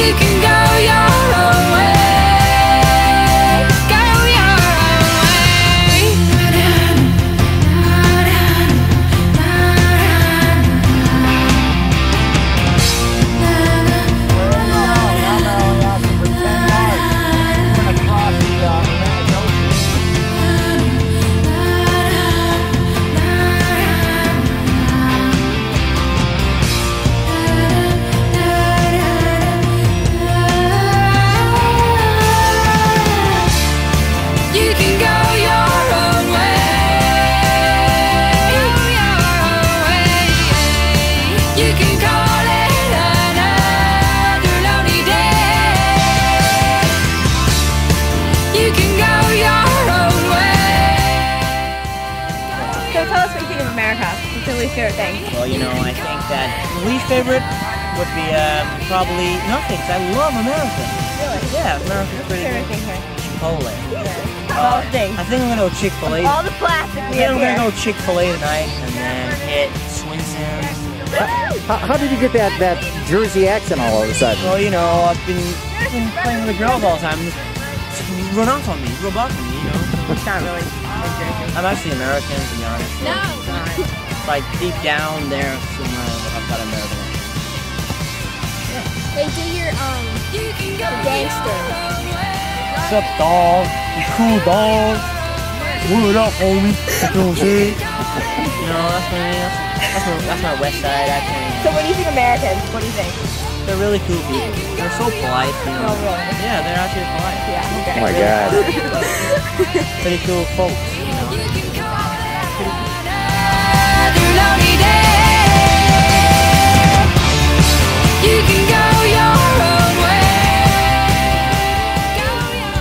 You can go your own way. Go your own way. You can go your own way. Go your own way. You can call it another lonely day. You can go your own way. So tell us what you think of America. What's your least favorite thing? Well, you know, I think that the least favorite would be probably nothing, 'cause I love America. Really? Yeah, America's What's your favorite pretty. thing here? Chipotle. All the things. I think I'm gonna go Chick-fil-A. All the plastic we Yeah, have I'm here. gonna go Chick-fil-A tonight and then hit Swinton's. How did you get that Jersey accent all of a sudden? Well, you know, I've been playing with the girls all the time. Just rub off on me, you know. It's not really in Jersey. I'm actually American, to be honest. No. Like deep down there, somewhere I've got American. Hey, do your You can go gangster. your own way. What's up, dog? You cool, dog? What up, homie? You know what I'm saying? You know, that's my west side accent. So when you think Americans, what do you think? They're really cool people. They're so polite, you know. Oh, really? Yeah, they're actually polite. Yeah, okay. Oh my God. Pretty cool folks, you know. You can call it another lonely day. You can go your own way. Go your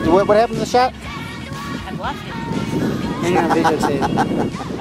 What happened to the shot? I blocked it. Hang on, videotape.